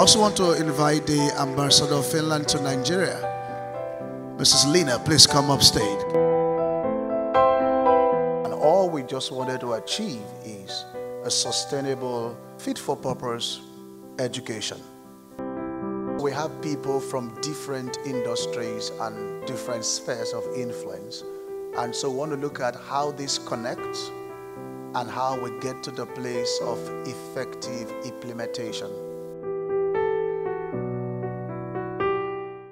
also want to invite the Ambassador of Finland to Nigeria, Mrs. Lina. Please come up stage. And all we just wanted to achieve is a sustainable, fit-for-purpose education. We have people from different industries and different spheres of influence. And so we want to look at how this connects and how we get to the place of effective implementation.